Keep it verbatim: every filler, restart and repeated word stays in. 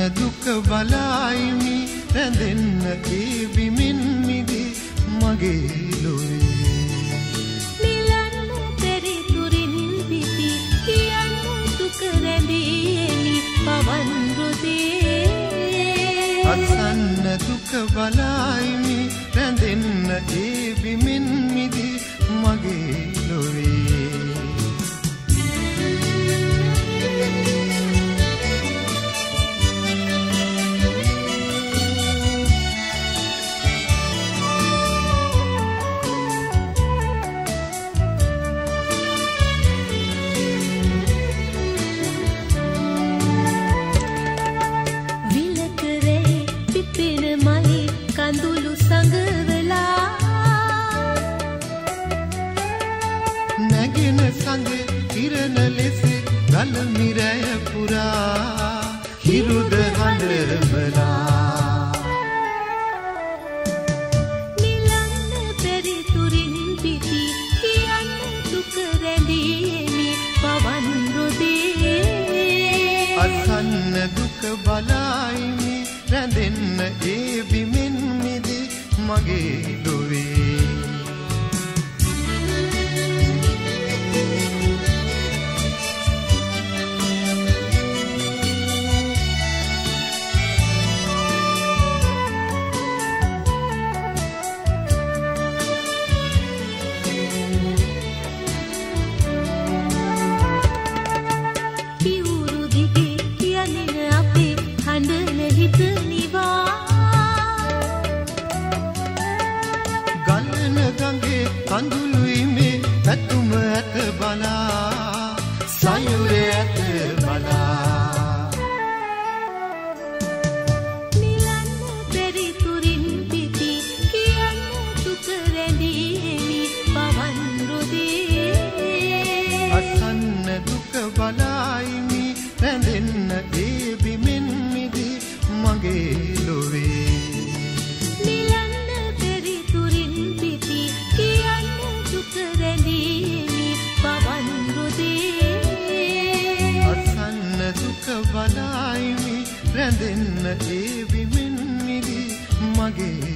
දුක බලයිමි රැඳෙන්න ඒ බිමින් මිදි මගේ ලොවේ නිලන්න පෙරිතුරින් පිපි කියන්න දුක රැඳීමි පවන් රුදී අසන්න දුක බලයිමි රැඳෙන්න ඒ බිමින් මිදි මගේ ලොවේ කඳුළු සංගවලා නැගෙන සඳ කිරණ ලෙස ගල මිරය පුරා හිරුද හඬවලා නිලන්න පෙරිතුරින් පිපි කියන්න දුක රැඳීමි පවන් රුදී අසන්න දුක බලයිමි රැඳෙන්න ඒ බිමින් මිදි මගේ ලොවේ පියුරු දිගේ කියන්නේ අපේ හඬන හිත ගලන ගඟේ කඳුළුයි මේ පැතුම ඇත බලා සයුරේ ඇත බලා නිලන්න පෙරිතුරින් පිපි කියන්න දුක රැඳීමි පවන් රුදී අසන්න දුක බලයිමි රැඳෙන්න ඒ බිමින් මිදි මගේ ලොවේ දුක බලයිමි රැඳෙන්න ඒ බිමින් මිදි මගේ